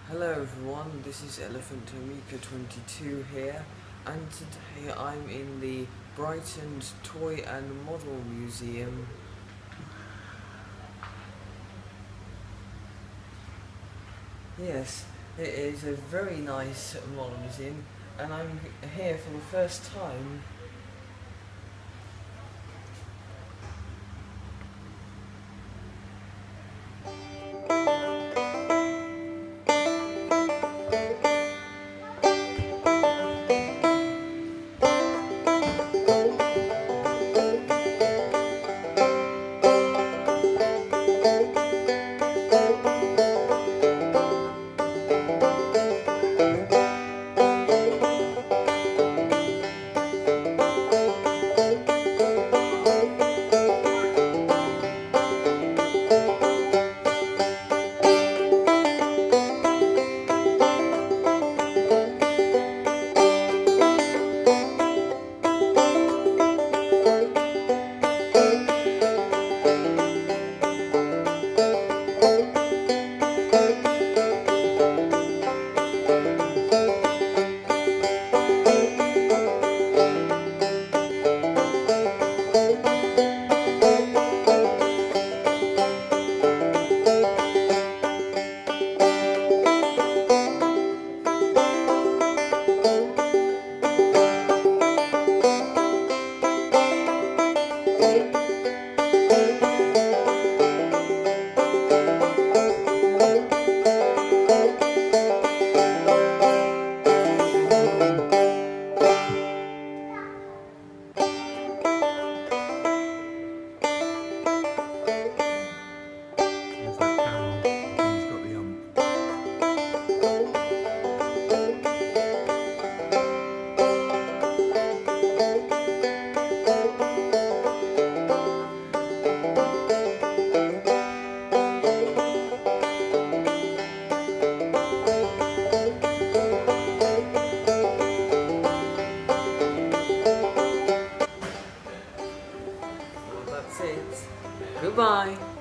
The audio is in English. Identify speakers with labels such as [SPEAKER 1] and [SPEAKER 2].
[SPEAKER 1] Hello everyone, this is Elephant Tomika 22 here, and today I'm in the Brighton Toy and Model Museum. Yes, it is a very nice model museum, and I'm here for the first time. That's it. Goodbye.